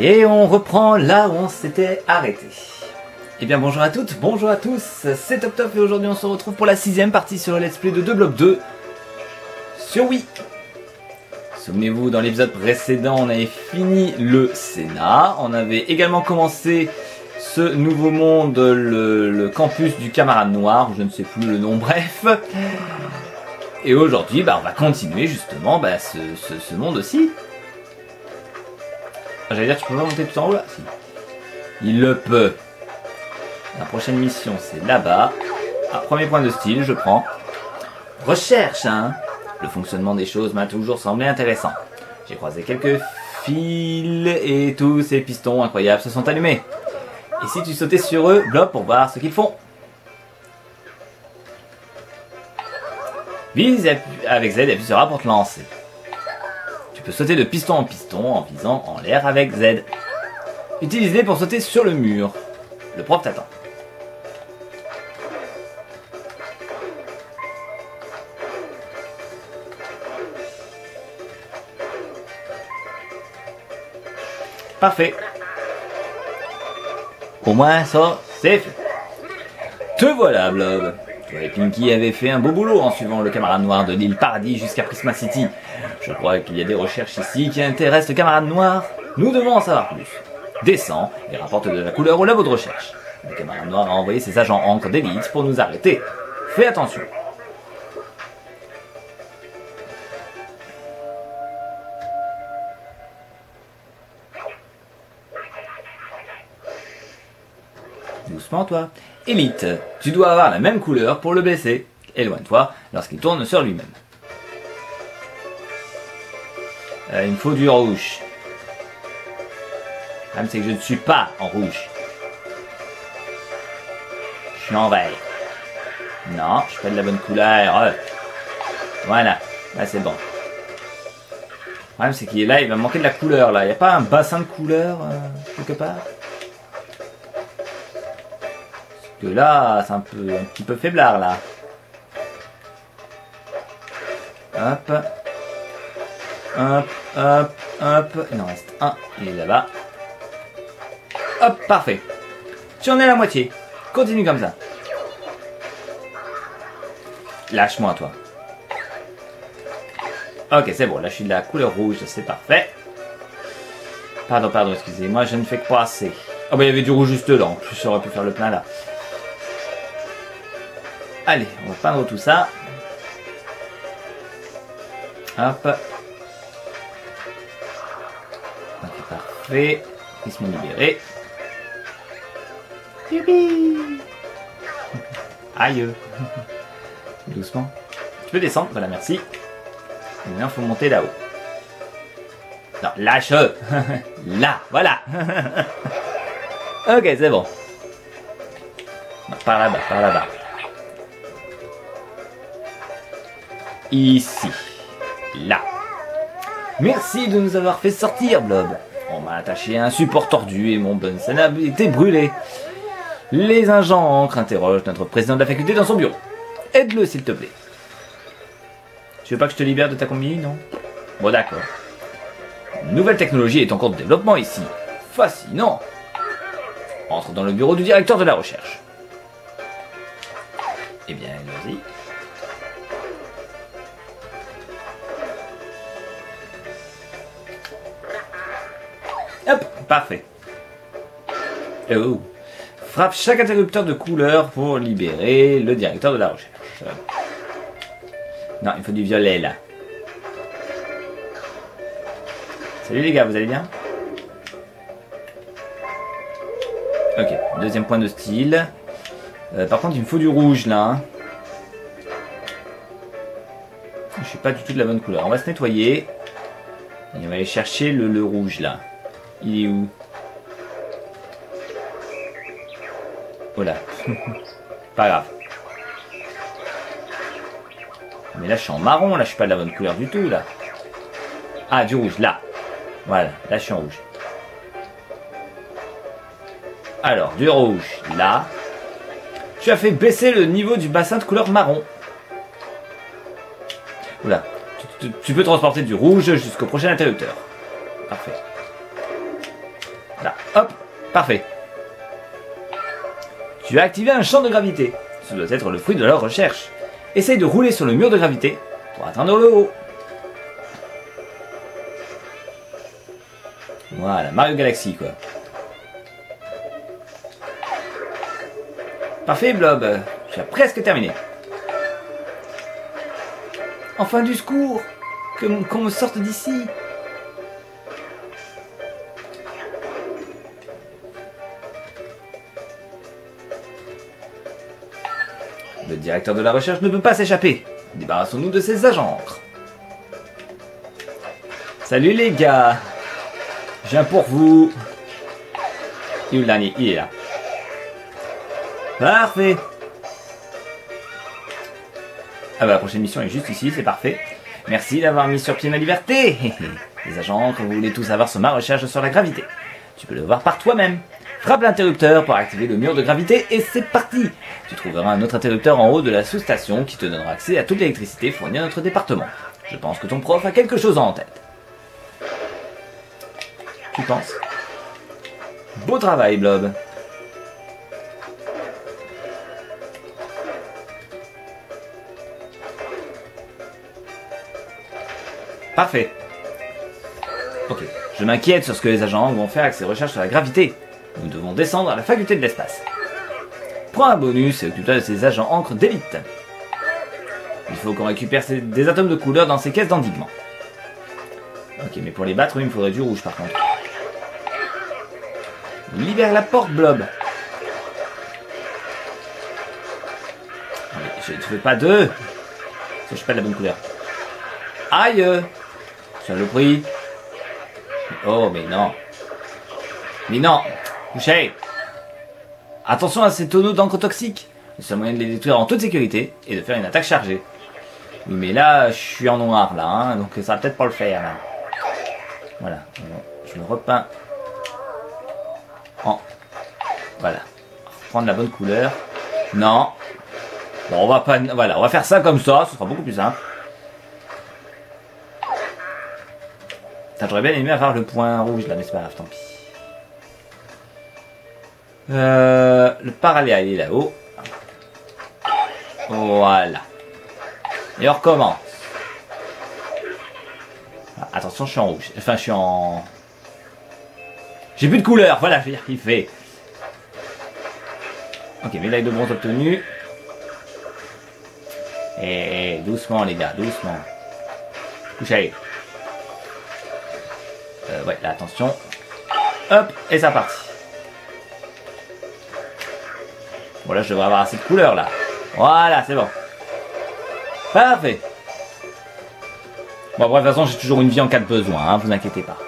Et on reprend là où on s'était arrêté. Eh bien bonjour à toutes, bonjour à tous, c'est Top Top et aujourd'hui on se retrouve pour la 6ème partie sur le let's play de 2 Block 2 sur Wii. Souvenez-vous, dans l'épisode précédent on avait fini le Sénat, on avait également commencé ce nouveau monde, le campus du camarade noir, je ne sais plus le nom, bref. Et aujourd'hui on va continuer justement ce monde aussi. J'allais dire, tu peux pas monter tout en haut là? Si. Il le peut. La prochaine mission c'est là-bas. Ah, premier point de style, je prends. Recherche, hein. Le fonctionnement des choses m'a toujours semblé intéressant. J'ai croisé quelques fils et tous ces pistons incroyables se sont allumés. Et si tu sautais sur eux, bloc pour voir ce qu'ils font. Vise avec Z et appuie sur A pour te lancer. Tu peux sauter de piston en piston en visant en l'air avec Z. Utilise-les pour sauter sur le mur. Le prof t'attend. Parfait. Au moins ça, c'est fait. Te voilà, Blob. Toi et Pinky avaient fait un beau boulot en suivant le camarade noir de l'île Paradis jusqu'à Prisma City. Je crois qu'il y a des recherches ici qui intéressent le camarade noir. Nous devons en savoir plus. Descends et rapporte de la couleur au labo de recherche. Le camarade noir a envoyé ses agents encre d'élite pour nous arrêter. Fais attention. Doucement toi. Élite, tu dois avoir la même couleur pour le blesser. Éloigne-toi lorsqu'il tourne sur lui-même. Il me faut du rouge. Le problème c'est que je ne suis pas en rouge. Je suis en vert. Non, je suis pas de la bonne couleur. Voilà, là c'est bon. Le problème c'est qu'il est là, il va me manquer de la couleur là. Il n'y a pas un bassin de couleur quelque part? Que là, c'est un petit peu faiblard là. Hop. Hop, hop, hop. Il en reste un, il est là-bas. Hop, parfait. Tu en es à la moitié. Continue comme ça. Lâche-moi toi. Ok, c'est bon, là je suis de la couleur rouge, c'est parfait. Pardon, excusez-moi, je ne fais que pas assez. Oh bah il y avait du rouge juste là, en plus j'aurais pu faire le plein là. Allez, on va peindre tout ça. Hop. Ok, parfait. Prisme libéré. Youpi. Aïe. Doucement. Tu peux descendre, voilà, merci. Et maintenant, il faut monter là-haut. Non, lâche. Là, voilà. Ok, c'est bon. Non, par là-bas, par là-bas. Ici. Là. Merci de nous avoir fait sortir, Blob. On m'a attaché à un support tordu et mon Bunsen a été brûlé. Les agents encre interrogent notre président de la faculté dans son bureau. Aide-le, s'il te plaît. Tu veux pas que je te libère de ta combi, non? Bon, d'accord. Une nouvelle technologie est en cours de développement ici. Fascinant. Entre dans le bureau du directeur de la recherche. Eh bien, vas-y. Hop, parfait. Oh. Frappe chaque interrupteur de couleur pour libérer le directeur de la recherche. Non, il faut du violet là. Salut les gars, vous allez bien? Ok, deuxième point de style. Par contre, il me faut du rouge là. Hein. Je suis pas du tout de la bonne couleur. On va se nettoyer. Et on va aller chercher le rouge là. Il est où? Oh là. Pas grave. Mais là je suis en marron, là je suis pas de la bonne couleur du tout là. Ah, du rouge, là. Voilà, là je suis en rouge. Alors, du rouge, là. Tu as fait baisser le niveau du bassin de couleur marron. Oula. Tu peux transporter du rouge jusqu'au prochain interrupteur. Parfait. Là, hop, parfait. Tu as activé un champ de gravité. Ce doit être le fruit de leur recherche. Essaye de rouler sur le mur de gravité pour atteindre le haut. Voilà, Mario Galaxy quoi. Parfait Blob, tu as presque terminé. Enfin du secours, qu'on me sorte d'ici. Le directeur de la recherche ne peut pas s'échapper. Débarrassons-nous de ces agents encre. Salut les gars. Je viens pour vous. Il est le dernier, il est là. Parfait. Ah bah la prochaine mission est juste ici, c'est parfait. Merci d'avoir mis sur pied ma liberté. Les agents encre, vous voulez tous savoir sur ma recherche sur la gravité. Tu peux le voir par toi-même. Frappe l'interrupteur pour activer le mur de gravité et c'est parti. Tu trouveras un autre interrupteur en haut de la sous-station qui te donnera accès à toute l'électricité fournie à notre département. Je pense que ton prof a quelque chose en tête. Tu penses? Beau travail, Blob. Parfait. Ok, je m'inquiète sur ce que les agents vont faire avec ces recherches sur la gravité. Nous devons descendre à la faculté de l'espace. Prends un bonus et occupe-toi de ces agents encre d'élite. Il faut qu'on récupère des atomes de couleur dans ces caisses d'endiguement. Ok, mais pour les battre, il me faudrait du rouge par contre. Libère la porte, Blob. Je ne fais pas deux. Je suis pas de la bonne couleur. Aïe! Saloperie. Oh, mais non. Mais non. Couchez. Attention à ces tonneaux d'encre toxique. Le seul moyen de les détruire en toute sécurité est de faire une attaque chargée. Oui, mais là, je suis en noir, là, hein, donc ça va peut-être pas le faire, là. Voilà. Je me repeins. Voilà. Prendre la bonne couleur. Non. Bon, on va pas... Voilà, on va faire ça comme ça, ce sera beaucoup plus simple. J'aurais bien aimé avoir le point rouge là, mais c'est pas grave, tant pis. Le paraléa, il est là-haut. Voilà. Et on recommence. Ah, attention, je suis en rouge. Enfin, je suis en... J'ai plus de couleur, voilà, je vais y arriver. Ok, médaille de bronze obtenue. Et doucement, les gars, doucement. Couchez. Ouais, là, attention. Hop, et c'est parti. Bon, là, je devrais avoir assez de couleurs, là. Voilà, c'est bon. Parfait. Bon, bref, de toute façon, j'ai toujours une vie en cas de besoin, hein, vous inquiétez pas.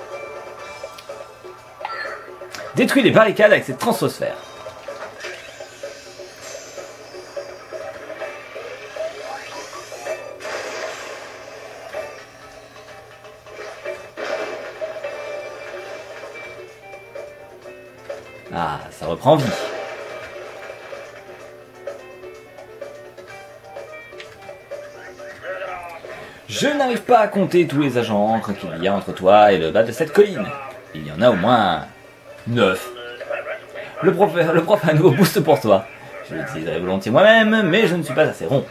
Détruis les barricades avec cette transosphère. Ah, ça reprend vie. Je n'arrive pas à compter tous les agents encre qu'il y a entre toi et le bas de cette colline. Il y en a au moins 9. Le prof a un nouveau boost pour toi. Je l'utiliserai volontiers moi-même, mais je ne suis pas assez rond.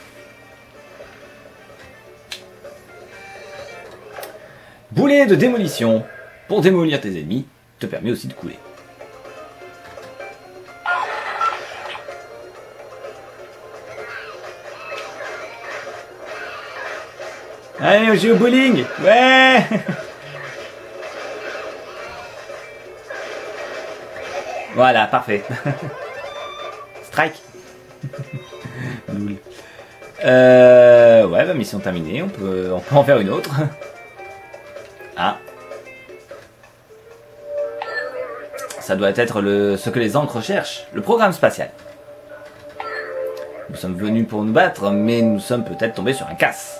Boulet de démolition. Pour démolir tes ennemis, te permet aussi de couler. Allez, on joue au bowling. Ouais. Voilà, parfait. Strike. Ouais, bah, mission terminée. On peut en faire une autre. Ah. Ça doit être ce que les encres cherchent. Le programme spatial. Nous sommes venus pour nous battre, mais nous sommes peut-être tombés sur un casse.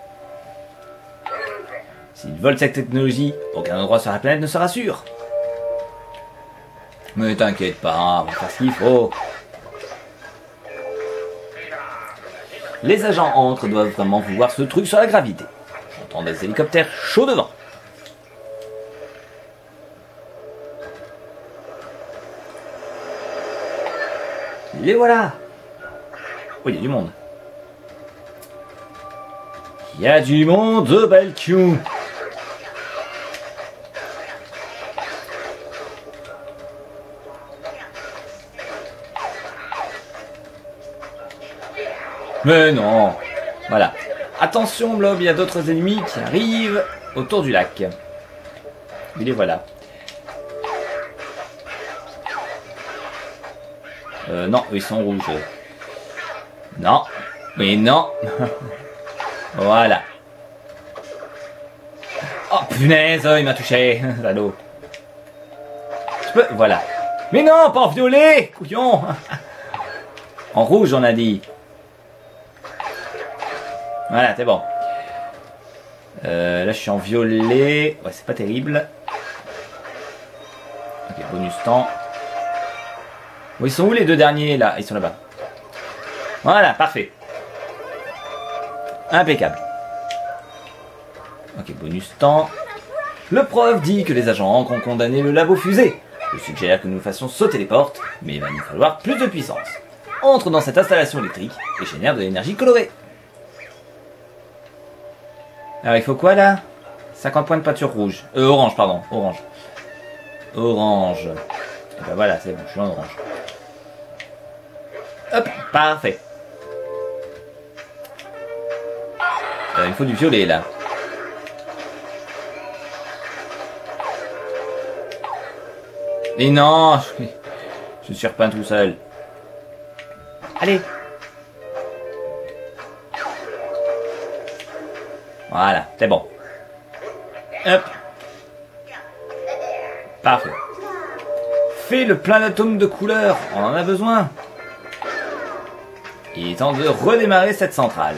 S'ils volent cette technologie, aucun endroit sur la planète ne sera sûr. Mais t'inquiète pas, on va faire ce qu'il faut. Les agents encre doivent vraiment voir ce truc sur la gravité. J'entends des hélicoptères chauds devant. Les voilà. Oh, il y a du monde. Il y a du monde, Balcou. Mais non. Voilà. Attention, Blob, il y a d'autres ennemis qui arrivent autour du lac. Et les voilà. Non, ils sont rouges. Non. Mais non. Voilà. Oh, punaise, il m'a touché. Salaud. Je peux... Voilà. Mais non, pas en violet, couillon. En rouge, on a dit. Voilà, c'est bon. Là, je suis en violet. Ouais, c'est pas terrible. Ok, bonus temps. Bon, ils sont où les deux derniers, là? Ils sont là-bas. Voilà, parfait. Impeccable. Ok, bonus temps. Le prof dit que les agents Ancre ont condamné le labo fusée. Je suggère que nous fassions sauter les portes, mais il va nous falloir plus de puissance. Entre dans cette installation électrique et génère de l'énergie colorée. Alors il faut quoi là? 50 points de peinture rouge. Orange, pardon. Orange. Orange. Et ben voilà, c'est bon, je suis en orange. Hop, parfait. Il faut du violet là. Et non, je suis repeint tout seul. Allez. Voilà, c'est bon. Hop. Parfait. Fais le plein d'atomes de couleur, on en a besoin. Il est temps de redémarrer cette centrale.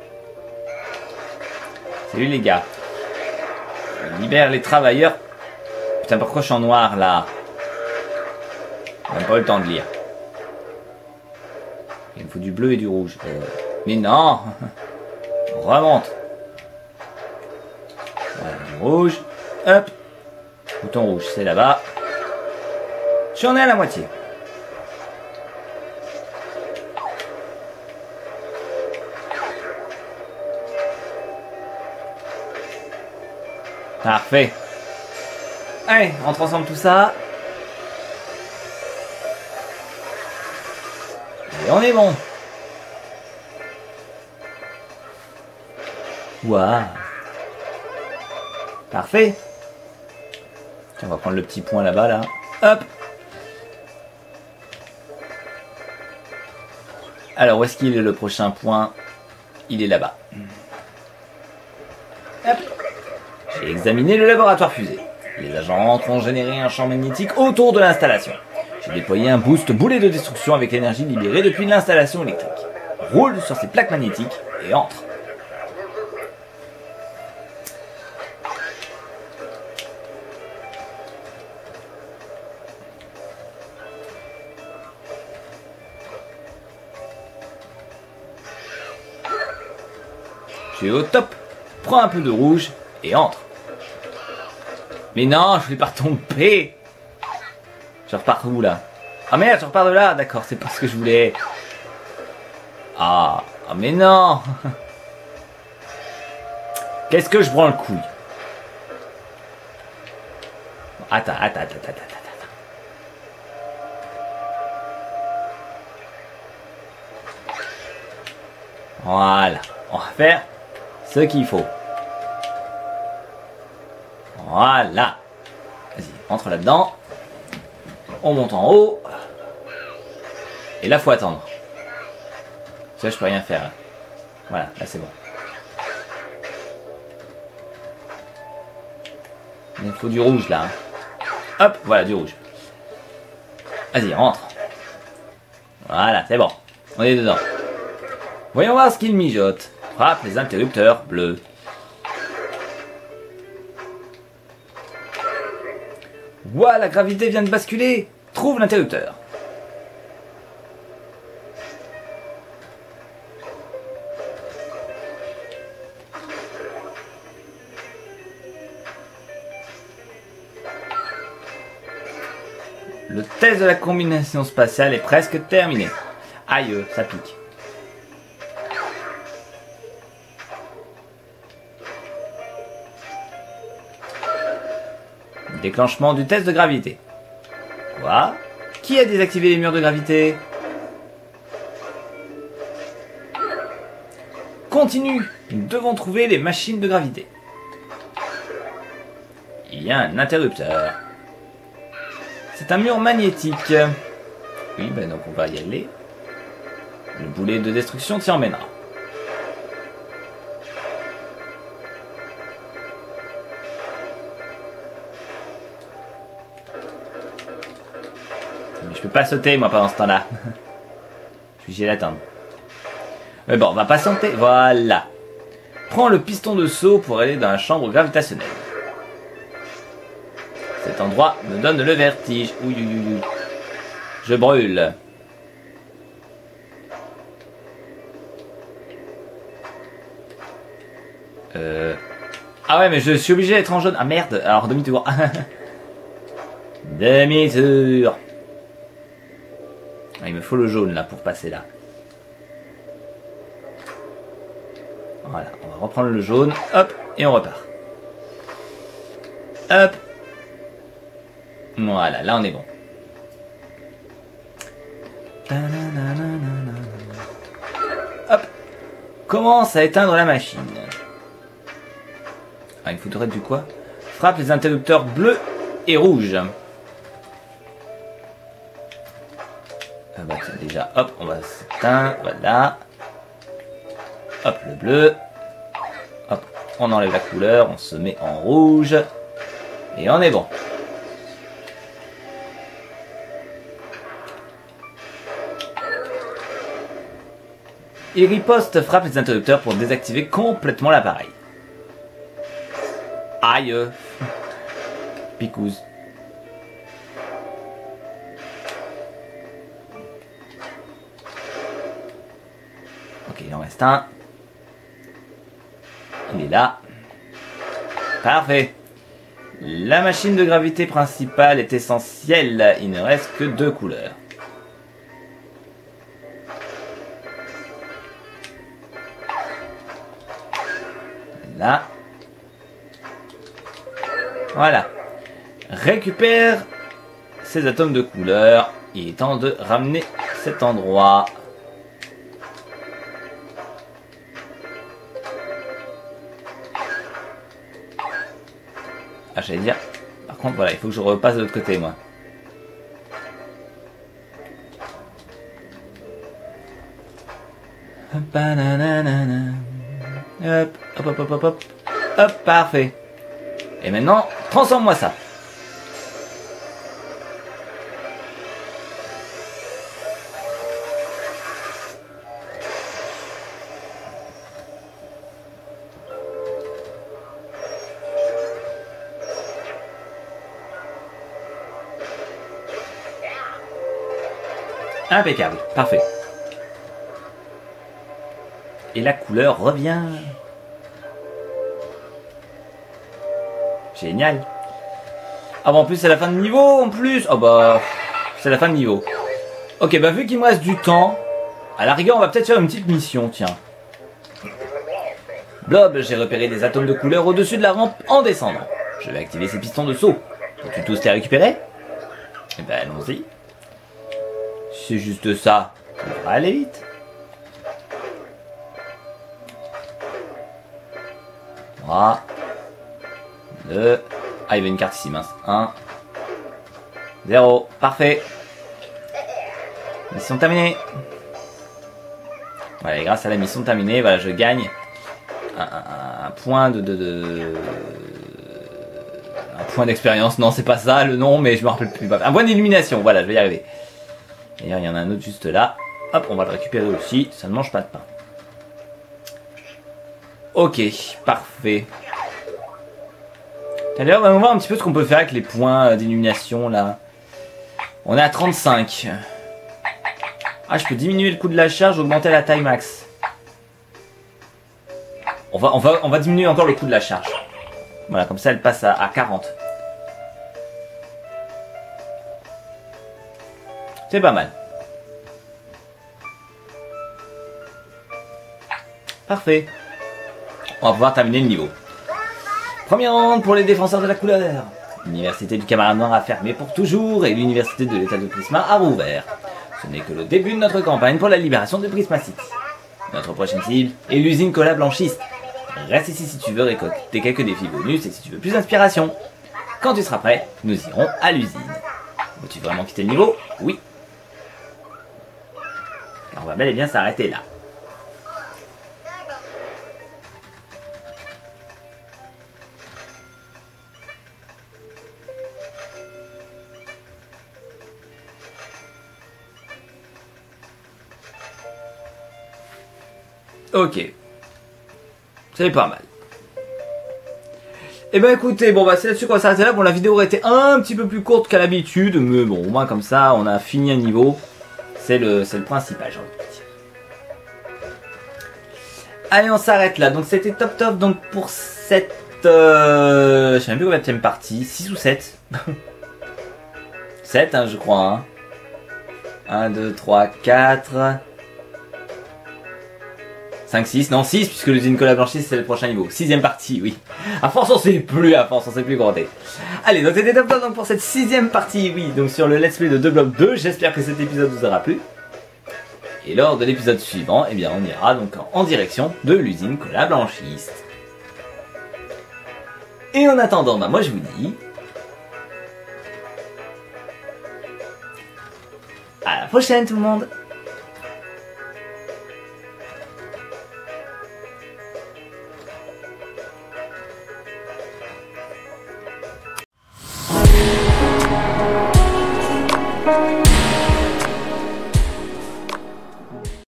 Salut les gars. On libère les travailleurs. Putain, pourquoi je suis en noir là? Même pas le temps de lire. Il me faut du bleu et du rouge. Mais non. On remonte. Voilà, du rouge. Hop. Bouton rouge, c'est là-bas. J'en ai à la moitié. Parfait. Allez, on transforme tout ça. Et on est bon. Waouh. Parfait. Tiens, on va prendre le petit point là-bas, là. Hop. Alors, où est-ce qu'il est le prochain point? Il est là-bas. Hop. J'ai examiné le laboratoire fusée. Les agents Ancre ont généré un champ magnétique autour de l'installation. J'ai déployé un boost boulet de destruction avec l'énergie libérée depuis l'installation électrique. Roule sur ces plaques magnétiques et entre. Tu es au top. Prends un peu de rouge et entre. Mais non, je vais pas retomber. Je repars où là? Ah merde, je repars de là. D'accord, c'est pas ce que je voulais. Ah, mais non. Qu'est-ce que je prends le couille? Attends. Voilà, on va faire ce qu'il faut. Voilà. Vas-y, entre là-dedans. On monte en haut. Et là, faut attendre. Ça, je peux rien faire. Là. Voilà, là c'est bon. Il faut du rouge là. Hop, voilà, du rouge. Vas-y, rentre. Voilà, c'est bon. On est dedans. Voyons voir ce qu'il mijote. Frappe les interrupteurs bleus. Ouah, la gravité vient de basculer. Trouve l'interrupteur. Le test de la combinaison spatiale est presque terminé. Aïe, ça pique. Déclenchement du test de gravité. Quoi? Qui a désactivé les murs de gravité? Continue. Nous devons trouver les machines de gravité. Il y a un interrupteur. C'est un mur magnétique. Oui, ben donc on va y aller. Le boulet de destruction t'y emmènera. Mais je peux pas sauter moi pendant ce temps-là. Je suis obligé d'attendre. Mais bon, on va patienter. Voilà. Prends le piston de saut pour aller dans la chambre gravitationnelle. Cet endroit me donne le vertige. Ouh, ouh, ouh, ouh. Je brûle. Ah ouais, mais je suis obligé d'être en jaune. Ah merde, alors demi-tour. Demi-tour. Ah, il me faut le jaune là pour passer là. Voilà, on va reprendre le jaune. Hop, et on repart. Hop. Voilà, là on est bon. Hop. Commence à éteindre la machine. Ah, il faudrait du quoi? Frappe les interrupteurs bleus et rouges. Ah bah tiens, déjà, hop, on va s'éteindre, voilà. Hop, le bleu. Hop, on enlève la couleur, on se met en rouge. Et on est bon. Il riposte, frappe les interrupteurs pour désactiver complètement l'appareil. Aïe. Picouse. Ok, il en reste un. Il est là. Parfait. La machine de gravité principale est essentielle. Il ne reste que 2 couleurs. Là. Voilà. Récupère ces atomes de couleur. Il est temps de ramener cet endroit. Ah, j'allais dire. Par contre, voilà, il faut que je repasse de l'autre côté, moi. Hop, hop, hop, hop, hop, hop. Hop, parfait. Et maintenant, transforme-moi ça. Impeccable, parfait. Et la couleur revient. Génial. Ah bah en plus c'est la fin de niveau en plus. Oh bah c'est la fin de niveau. Ok bah vu qu'il me reste du temps, à la rigueur on va peut-être faire une petite mission, tiens. Blob, j'ai repéré des atomes de couleur au-dessus de la rampe en descendant. Je vais activer ces pistons de saut. Peux-tu tous les récupérer? Eh ben allons-y. C'est juste ça. Ça devrait aller vite. Voilà. 2. Ah, il y avait une carte ici, mince. 1. 0. Parfait. Mission terminée. Voilà, et grâce à la mission terminée, voilà, je gagne un point un point d'expérience. Non, c'est pas ça le nom, mais je me rappelle plus. Un point d'illumination, voilà, je vais y arriver. D'ailleurs, il y en a un autre juste là. Hop, on va le récupérer aussi. Ça ne mange pas de pain. Ok, parfait. D'ailleurs, on va voir un petit peu ce qu'on peut faire avec les points d'illumination là. On est à 35. Ah, je peux diminuer le coût de la charge, augmenter la taille max. On va diminuer encore le coût de la charge. Voilà, comme ça elle passe à 40. C'est pas mal. Parfait. On va pouvoir terminer le niveau. Première ronde pour les défenseurs de la couleur. L'université du Camarade Noir a fermé pour toujours et l'université de l'état de Prisma a rouvert. Ce n'est que le début de notre campagne pour la libération de Prisma City. Notre prochaine cible est l'usine Cola Blanchiste. Reste ici si tu veux récolter quelques défis bonus et si tu veux plus d'inspiration. Quand tu seras prêt, nous irons à l'usine. Veux-tu vraiment quitter le niveau? Oui. On va bel et bien s'arrêter là. Ok. C'est pas mal. Et ben écoutez, bon bah c'est là-dessus qu'on va s'arrêter là. Bon, la vidéo aurait été un petit peu plus courte qu'à l'habitude, mais bon, au moins comme ça, on a fini un niveau. C'est le principal, j'ai envie de dire. Allez, on s'arrête là. Donc c'était top donc pour cette... je sais même plus combien de partie. 6 ou 7 7, hein, je crois. Hein. 1, 2, 3, 4... 5, 6, non 6, puisque l'usine Cola Blanchiste c'est le prochain niveau. 6ème partie, oui. À force on sait plus, compter. Allez, donc c'était top donc pour cette 6ème partie, oui, donc sur le let's play de 2block2. J'espère que cet épisode vous aura plu. Et lors de l'épisode suivant, eh bien on ira donc en direction de l'usine Cola Blanchiste. Et en attendant, bah moi je vous dis... à la prochaine tout le monde.